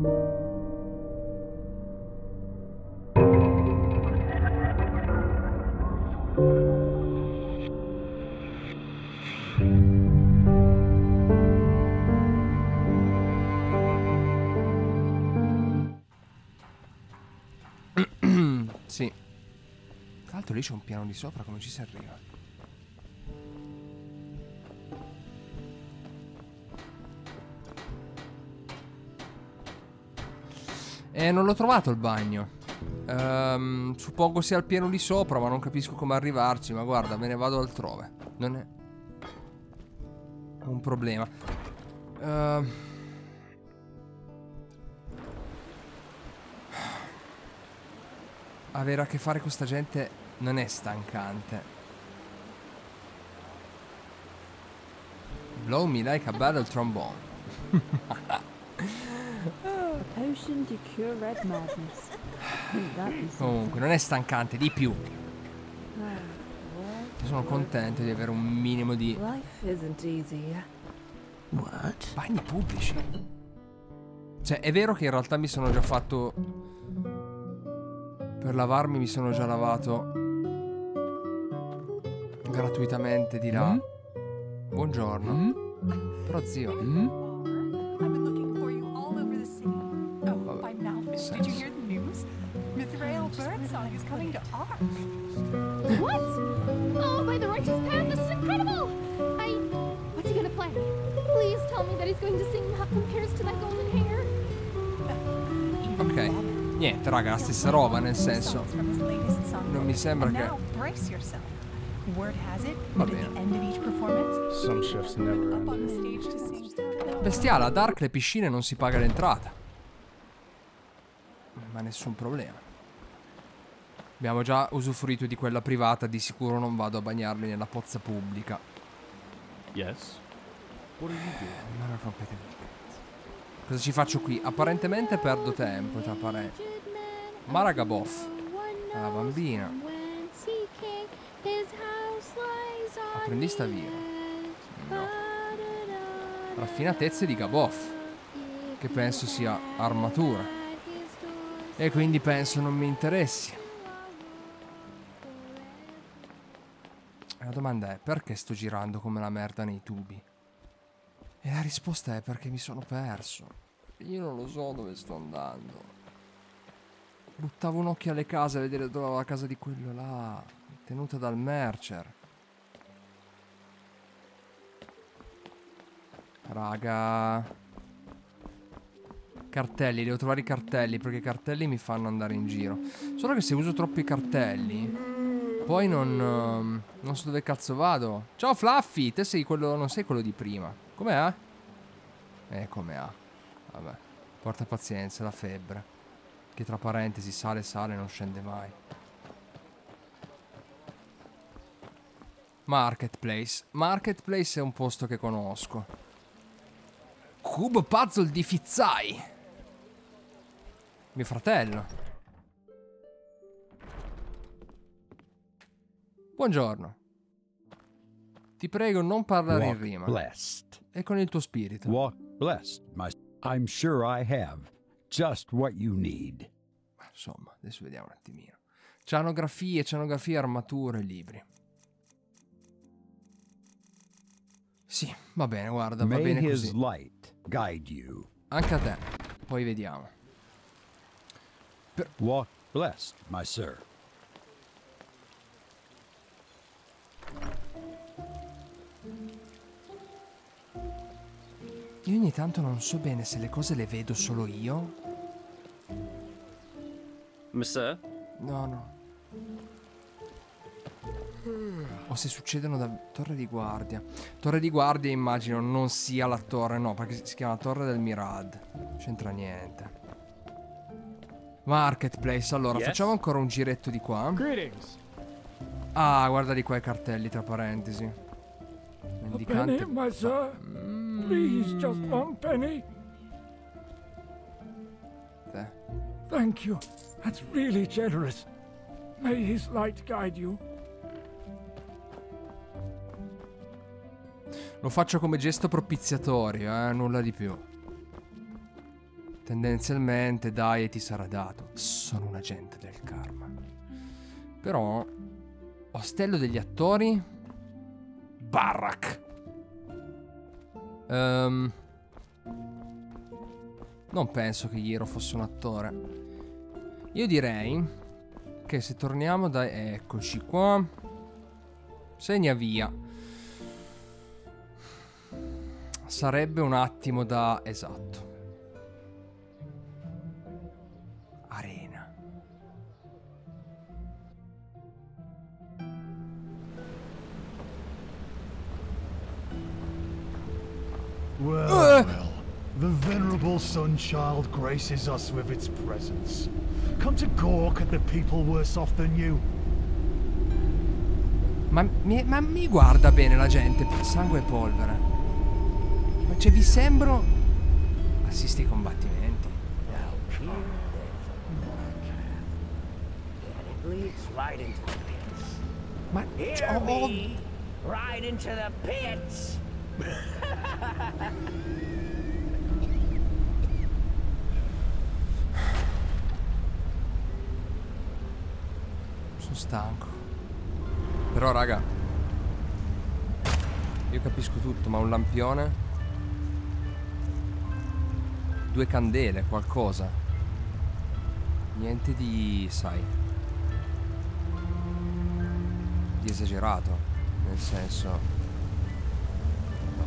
Sì. Tra l'altro lì c'è un piano di sopra, come ci si arriva? Non l'ho trovato il bagno. Suppongo sia al piano di sopra, ma non capisco come arrivarci. Ma guarda, me ne vado altrove. Non è un problema. Avere a che fare con sta gente non è stancante. Blow me like a battle trombone. Potion to cure red madness. Comunque, non è stancante, di più. Io sono contento di avere un minimo di bagni pubblici. Cioè, è vero che in realtà mi sono già fatto... Per lavarmi mi sono già lavato gratuitamente di là. Buongiorno. Però zio. What? Oh, by the righteous path, this is incredible! What's he gonna play? Please tell me that he's going to sing How Compares to That Golden Hair. Ok. Niente, raga, la stessa roba, nel senso. Non mi sembra che... Va bene. Bestiale, a Dark le piscine non si paga l'entrata. Ma nessun problema. Abbiamo già usufruito di quella privata, di sicuro non vado a bagnarmi nella pozza pubblica. Yes. What are you doing? Non rompete il cazzo. Cosa ci faccio qui? Apparentemente perdo tempo, tra parenti. Maragaboff. La bambina. Apprendista via. No. Raffinatezze di Gaboff. Che penso sia armatura. E quindi penso non mi interessi. La domanda è: perché sto girando come la merda nei tubi? E la risposta è: perché mi sono perso. Io non lo so dove sto andando. Buttavo un occhio alle case a vedere dove era la casa di quello là, tenuta dal Mercer. Raga. Cartelli, devo trovare i cartelli, perché i cartelli mi fanno andare in giro. Solo che se uso troppi cartelli poi non so dove cazzo vado. Ciao Fluffy, te sei quello, non sei quello di prima. Com'è? Come ha. Vabbè, porta pazienza, la febbre. Che tra parentesi sale, non scende mai. Marketplace. Marketplace è un posto che conosco. Cubo puzzle di Fizzai. Mio fratello. Buongiorno. Ti prego non parlare in rima. Blessed. E con il tuo spirito. Walk blessed, I'm sure I have just what you need. Insomma, adesso vediamo un attimino. Cianografie, armature, libri. Sì, va bene, guarda, va bene così. May his light guide you. Anche a te. Poi vediamo. Walk blessed, my sir. Io ogni tanto non so bene se le cose le vedo solo io. Monsieur? No. O se succedono da torre di guardia. Torre di guardia immagino non sia la torre, no, perché si chiama Torre del Mirad. C'entra niente. Marketplace, allora, facciamo ancora un giretto di qua. Ah, guarda di qua i cartelli, tra parentesi. Mendicante. Please, just one penny. Thank you. That's really generous. May his light guide you. Lo faccio come gesto propiziatorio, nulla di più. Tendenzialmente dai e ti sarà dato. Sono un agente del karma. Però ostello degli attori Barrack. Non penso che Hiro fosse un attore. Io direi che se torniamo da... Eccoci qua. Segna via. Sarebbe un attimo da... Esatto. Arena. Well, the venerable sun-child graces us with its presence. Come to gawk at the people worse off than you. Ma mi guarda bene la gente, sangue e polvere. Ma cioè vi sembro assisti ai combattimenti? Ma Right into the pits. sono stanco. Però raga, io capisco tutto, ma un lampione, 2 candele, qualcosa. Niente di, sai, di esagerato. Nel senso, no.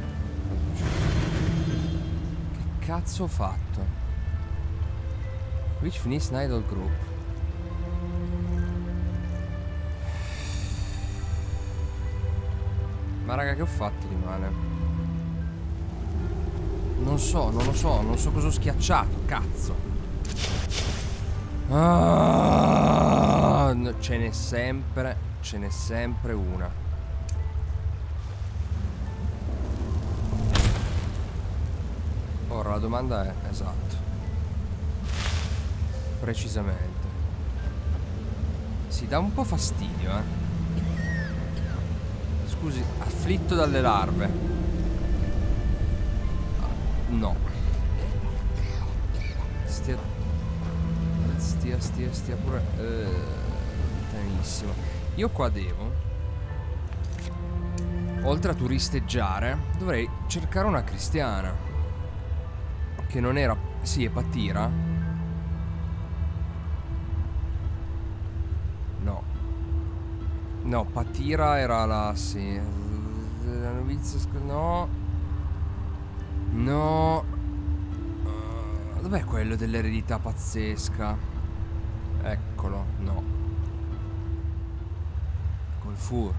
Che cazzo ho fatto? Which finished Idol Group. Ma raga, che ho fatto di male? Non so, non lo so, non so cosa ho schiacciato, cazzo. Ah, ce n'è sempre una. Ora la domanda è, esatto, precisamente. Si dà un po' fastidio, Scusi, afflitto dalle larve. No. Stia pure tenissimo. Io qua devo, oltre a turisteggiare, dovrei cercare una cristiana. Che non era... Sì, è Patira. No. No, Patira era la... Sì. La novizia... No. No. Dov'è quello dell'eredità pazzesca? Eccolo, no. Col fur.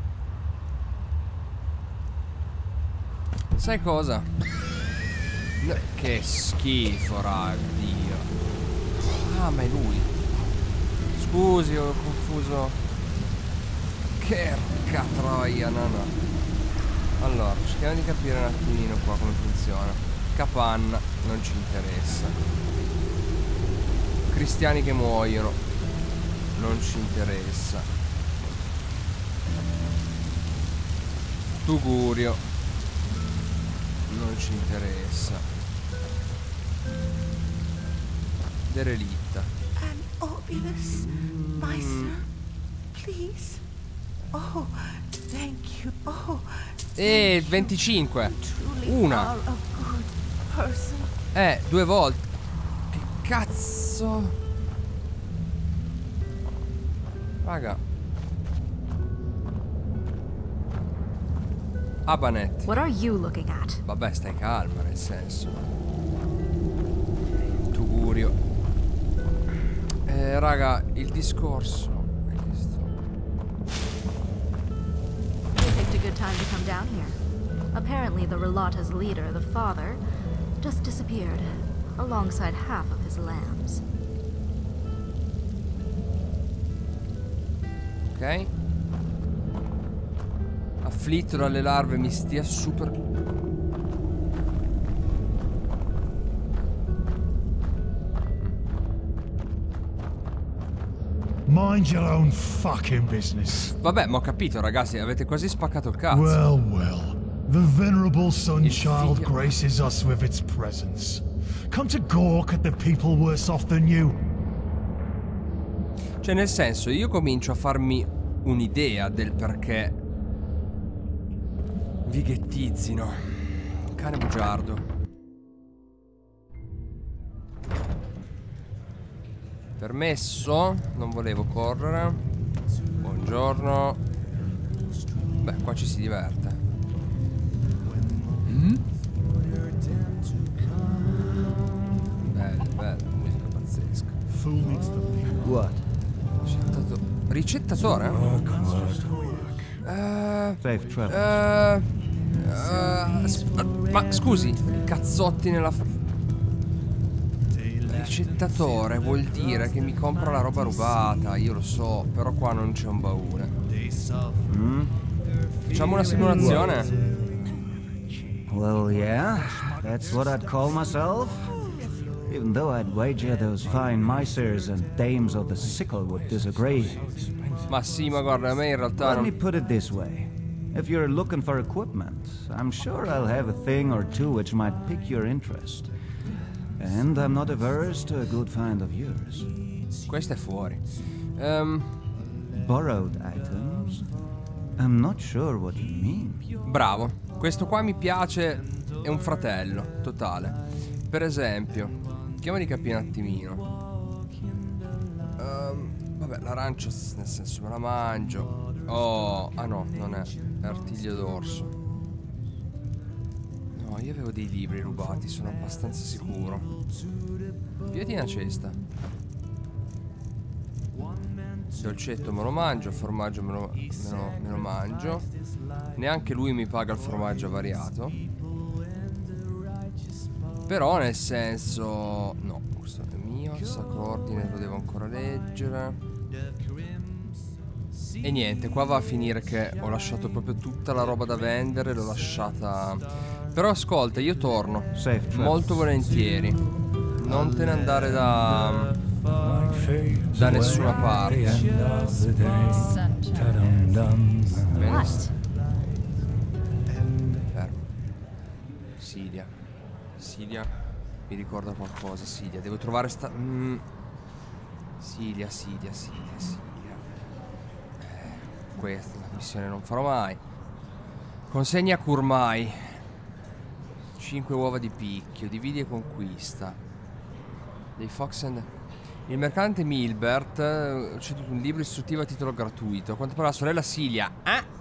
Sai cosa? No, che schifo, raga, Dio. Ah, ma è lui. Scusi, ho confuso. Che troia, no. Allora, cerchiamo di capire un attimino qua come funziona. Capanna, non ci interessa. Cristiani che muoiono, non ci interessa. Tugurio, non ci interessa. Derelitta. An Obolus, my son, please. Oh, thank you. Oh, 25. Una. 2 volte. Che cazzo? Raga. Abanet. What are you looking at? Vabbè, stai calma, nel senso. Tugurio. Raga, il discorso è questo. You picked a good time to come down here. Apparently the Relata's leader, the father, just disappeared, alongside half of his lambs. Ok. Afflitto dalle larve mi stia super... Mind your own fucking business. Vabbè, ma ho capito, ragazzi, avete quasi spaccato il cazzo. Well, the venerable sun-child graces us with its presence. Come to gawk at the people worse off than you. Cioè, nel senso, io comincio a farmi un'idea del perché vighettizzino. Cane bugiardo. Permesso. Non volevo correre. Buongiorno. Beh, qua ci si diverte. Bello, musica pazzesca. What? Ricettatore? Safe travel. Ma scusi, cazzotti nella... Ricettatore vuol dire che mi compra la roba rubata, io lo so, però qua non c'è un baule. Facciamo una simulazione? Well, yeah, that's what I'd call myself. Even though I'd wager those fine misers and dames of the sickle would disagree. Ma sì, ma guarda, a me in realtà Let me non... put it this way. If you're looking for equipment, I'm sure I'll have a thing or two which might pique your interest. And I'm not averse to a good find of yours. Questo è fuori. Borrowed items? I'm not sure what you mean. Bravo. Questo qua mi piace. È un fratello, totale. Per esempio, chiamami di capire un attimino. Vabbè, l'arancia, nel senso, me la mangio. Oh, ah no, non è. È artiglio d'orso. No, io avevo dei libri rubati, sono abbastanza sicuro. Piedi una cesta. Dolcetto me lo mangio, il formaggio me lo mangio. Neanche lui mi paga il formaggio avariato. Però nel senso... No, questo è mio, il sacro ordine lo devo ancora leggere. E niente, qua va a finire che ho lasciato proprio tutta la roba da vendere, l'ho lasciata... Però ascolta, io torno molto volentieri. Non te ne andare da nessuna parte. Bene. Fermo. Sidia, mi ricorda qualcosa. Sidia, devo trovare sta... Sidia. Questa è la missione non farò mai. Consegna Kurmai. 5 uova di picchio, dividi e conquista. Dei Fox and... Il mercante Milbert ha ceduto un libro istruttivo a titolo gratuito. Quanto per la sorella Silia.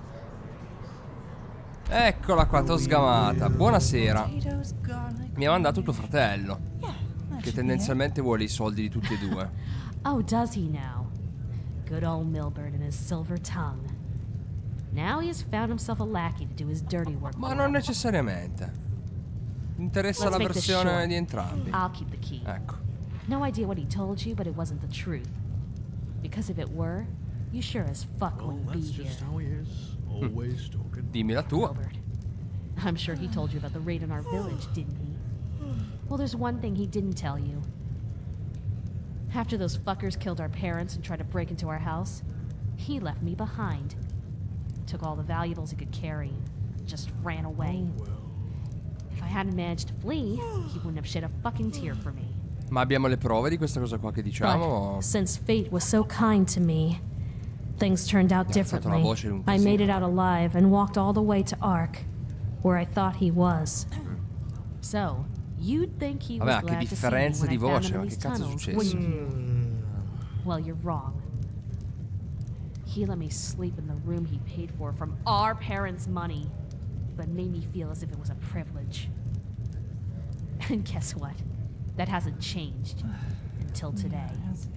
Eccola qua, t'ho sgamata. Buonasera. Mi ha mandato tuo fratello, che tendenzialmente vuole i soldi di tutti e due. Oh, does he now? Good old Milbert and his silver tongue. Now he has found himself a lackey to do his dirty work. Ma non necessariamente. Interessa la versione di entrambi. I'll keep the key. Ecco. No idea what he told you, but it wasn't the truth. Because if it were, you sure as fuck wouldn't be here. Dimmi la tua. Milbert. I'm sure he told you about the raid on our village, didn't he? Well, there's one thing he didn't tell you. After those fuckers killed our parents and tried to break into our house, he left me behind. Took all the valuables he could carry, just ran away. If I hadn't managed to flee, he wouldn't have shed a fucking tear for me. Ma abbiamo le prove di questa cosa qua che diciamo? But since fate was so kind to me, things turned out differently. I made it out alive and walked all the way to Ark, where I thought he was. So, you'd think he was glad to see me when I found him in these tunnels, wouldn't you? Well, you're wrong. He let me sleep in the room he paid for from our parents' money, but made me feel as if it was a privilege. And guess what? That hasn't changed until today.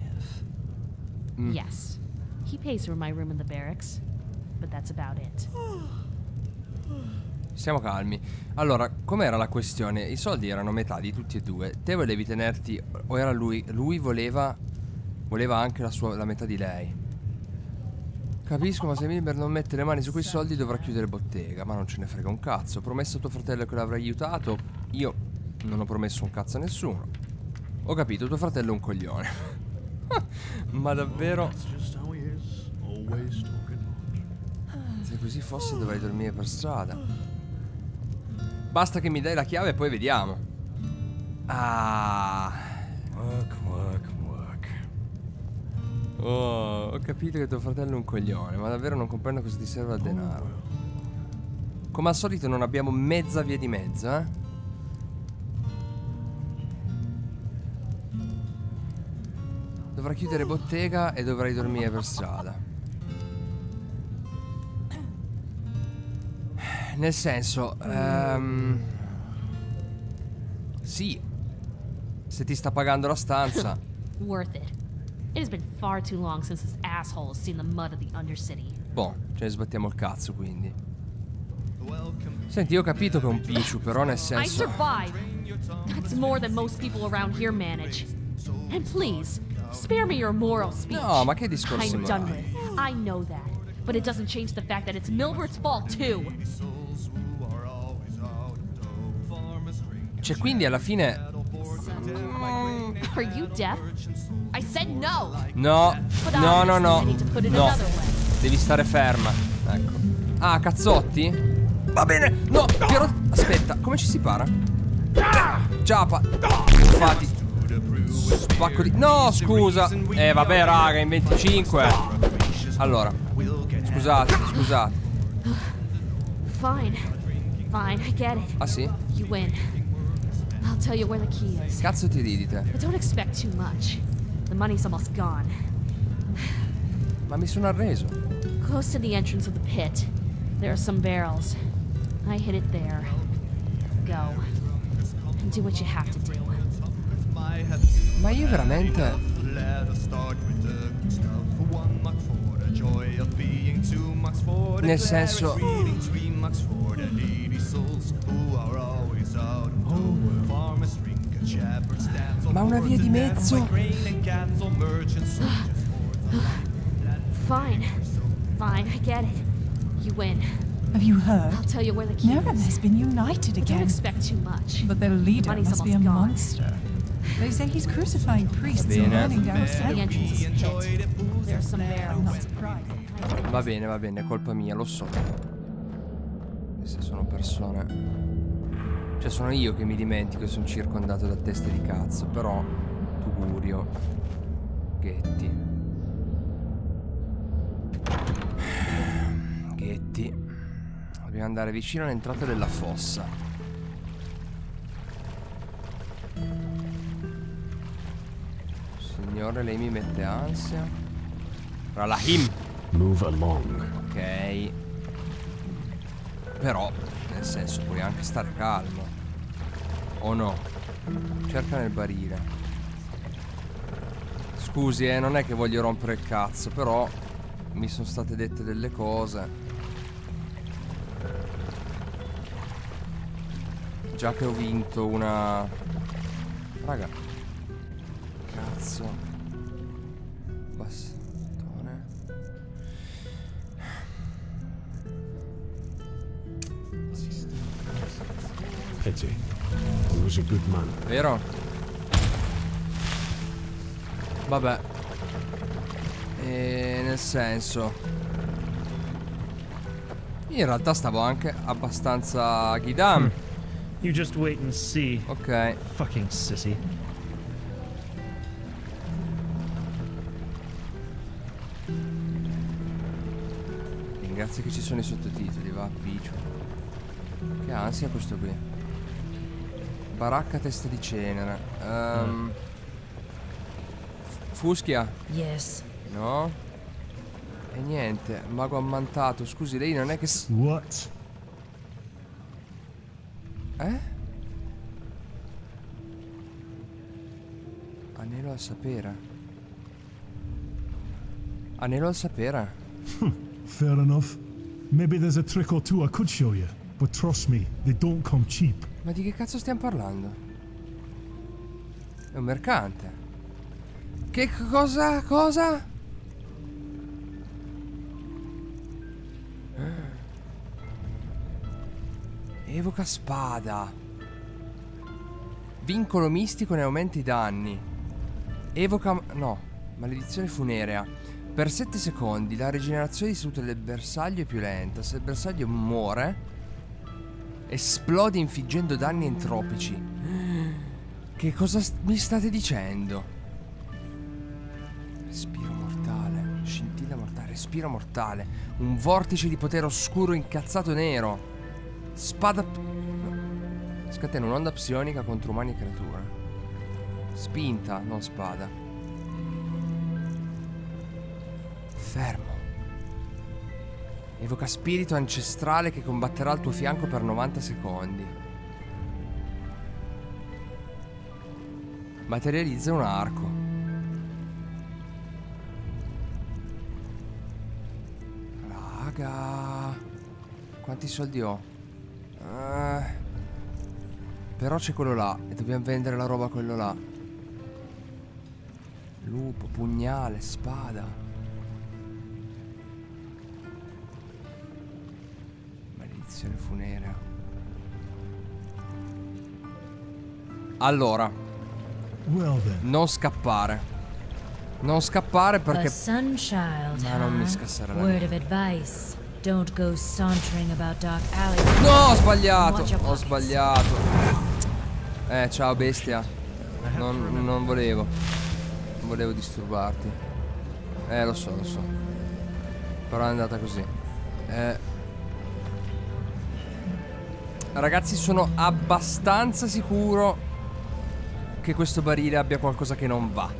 Yes, he pays for my room in the barracks, but that's about it. Stiamo calmi. Allora, com'era la questione? I soldi erano metà di tutti e due. Te volevi tenerti... O era lui? Lui voleva anche la metà di lei. Capisco, ma se Milbert non mette le mani su quei soldi dovrà chiudere bottega. Ma non ce ne frega un cazzo. Ho promesso a tuo fratello che l'avrei aiutato. Io non ho promesso un cazzo a nessuno. Ho capito, tuo fratello è un coglione. Ma davvero? Se così fosse dovrei dormire per strada. Basta che mi dai la chiave e poi vediamo. Ah. Work, work, work. Oh, ho capito che tuo fratello è un coglione, ma davvero non comprendo cosa ti serve al denaro. Come al solito non abbiamo mezza via di mezzo, eh? Dovrà chiudere bottega e dovrai dormire per strada. Nel senso, sì, se ti sta pagando la stanza. Worth it. It has been far too long since this asshole has seen the mud of the Undercity. Boh, ce ne sbattiamo il cazzo quindi. Senti, io ho capito che è un picciu, però nel I senso... survived. That's more than most people around here manage. And please, spare me your moral speech. No, ma che discorsi I'm done morali? with it. I know that. But it doesn't change the fact that it's Milbert's fault too. Cioè, quindi alla fine... Are you deaf? I said no. No, But no, no, obviously no. I need to put it No, another way. devi stare ferma. Ecco. Ah, cazzotti? Va bene. No, Piero... Aspetta, come ci si para? Ciapa. Infatti. Spacco di... No, scusa. Vabbè, raga, in 25. Allora. Scusate, scusate. Fine. Fine, I get it. Ah, sì? You win. I'll tell you where the key is. Cazzo ti ridi te? But don't expect too much. The money's almost gone. Ma mi sono arreso. Close to the entrance of the pit, there are some barrels. I hid it there. Go. And do what you have to do. Ma io veramente... Nel senso... Ma una via di mezzo? Fine. Fine, I get it. You win. Have you heard? I'll tell you where the key Nerem is. has been united But don't again. expect too much. But their leader Money's must be a almost gone. monster. They say he's crucifying priests Va and bene. burning down The entrance is a statues. pit. There are some I'm barrels. not surprised. Va bene, è colpa mia, lo so. Queste sono persone... Cioè sono io che mi dimentico e sono circondato da teste di cazzo. Però, Tugurio, Ghetti. Ghetti. Dobbiamo andare vicino all'entrata della fossa. Signore, lei mi mette ansia. Ralahim. Move along. Ok. Però, nel senso, puoi anche stare calmo. O no? Cerca nel barile. Scusi, non è che voglio rompere il cazzo, però mi sono state dette delle cose. Già che ho vinto una... Raga. Cazzo. Bastone. Pity. He was a good man. Vero? Vabbè. Nel senso... In realtà stavo anche abbastanza Ghidam. You just wait and see. Ok. Fucking sissy. Ringrazio che ci sono i sottotitoli, va, piccio. Che ansia questo qui. Baracca testa di cenere. Fuschia? Yes. No? E niente, mago ammantato. Scusi, lei non è che... What? Anelo al sapere. Anelo al sapere. Fair enough. Maybe there's a trick or two I could show you. But trust me, they don't come cheap. Ma di che cazzo stiamo parlando? È un mercante. Che cosa? Cosa? Evoca spada. Vincolo mistico ne aumenta i danni. Evoca... no. Maledizione funerea. Per 7 secondi la rigenerazione di salute del bersaglio è più lenta. Se il bersaglio muore, esplode infiggendo danni entropici. Che cosa mi state dicendo? Respiro mortale. Scintilla mortale. Respiro mortale. Un vortice di potere oscuro incazzato nero. Spada... Scatena un'onda psionica contro umani e creature. Spinta, non spada. Fermo. Evoca spirito ancestrale che combatterà al tuo fianco per 90 secondi. Materializza un arco. Raga. Quanti soldi ho? Però c'è quello là e dobbiamo vendere la roba a quello là. Lupo, pugnale, spada. Maledizione funerea. Allora, non scappare. Non scappare perché... Ma non mi scassare la Word of advice. Don't go sauntering about dark alley. No, ho sbagliato. Ho sbagliato. Ciao bestia. Non volevo. Non volevo disturbarti. Lo so. Però è andata così. Ragazzi, sono abbastanza sicuro che questo barile abbia qualcosa che non va.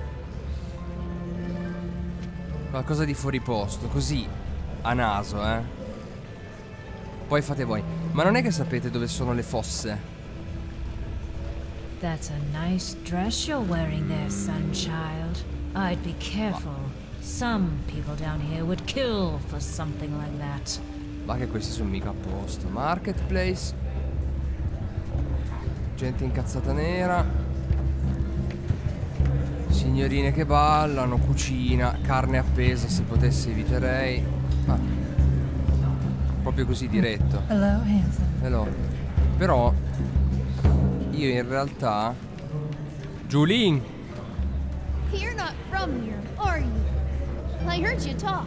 Qualcosa di fuori posto. Così, a naso, Poi fate voi. Ma non è che sapete dove sono le fosse? That's a nice dress you're wearing there, Sunchild. I'd be careful. Some people down here would kill for something like that. Ma che questi sono mica a posto. Marketplace. Gente incazzata nera. Signorine che ballano. Cucina. Carne appesa, se potessi eviterei. Proprio così diretto. Hello, handsome. Hello. Però io in realtà... Julien! You're not from here, are you? I heard you talk.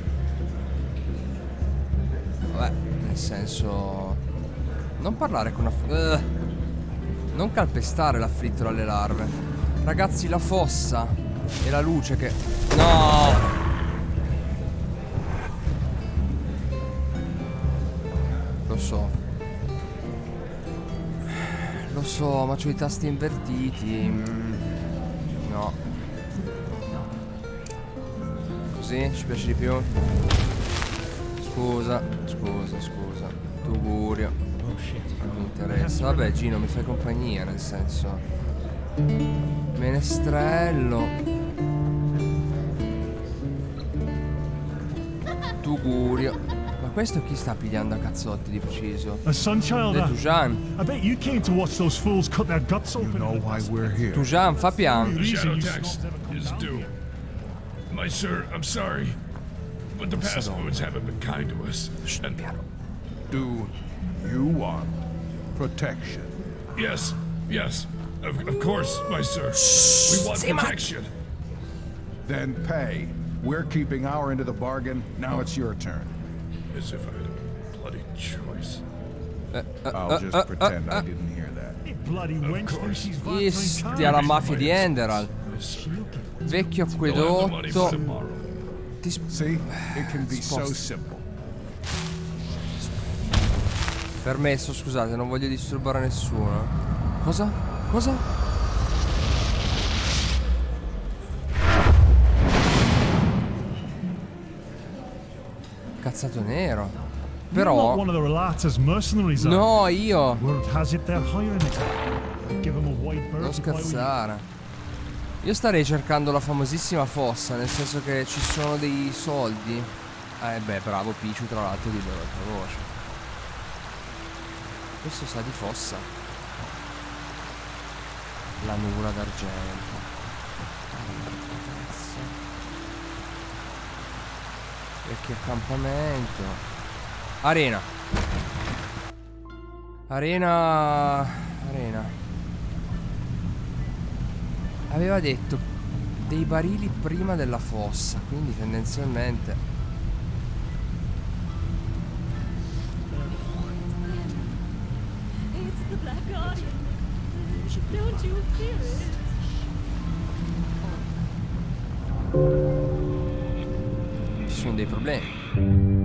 Vabbè, nel senso... Non parlare con non calpestare l'afflitto alle larve. Ragazzi, la fossa e la luce che... No! Lo so. Lo so, ma c'ho i tasti invertiti. No. Così ci piace di più. Scusa. Tugurio. Non mi interessa. Vabbè, Gino, mi fai compagnia, nel senso. Menestrello. Tugurio. Ma questo chi sta pigliando a cazzotti di preciso? A Sunchild. Tujan. I bet you came to watch those fools cut their guts open. You know why we're here. Tujan, fa piano. The shadow tax is due. My sir, I'm sorry, but the past moons haven't been kind to us. And Do you want protection? yes, of course, my sir. We want protection. Then pay. We're keeping our end of the bargain. Now it's your turn. As if I had a bloody choice. I'll just pretend I didn't hear that. Bloody wench. Istia la mafia di Enderal. Vecchio acquedotto. See, it can be so simple. Permesso, scusate, non voglio disturbare nessuno. Cosa? Cazzato nero. Però no, io non scherzare. Io starei cercando la famosissima fossa, nel senso che ci sono dei soldi. Beh, bravo Pichu, tra l'altro, dillo l'altra voce. Questo sa di fossa. La nuvola d'argento. Vecchio accampamento. Arena. Aveva detto dei barili prima della fossa, quindi tendenzialmente. you hear it? Ci sono dei problemi.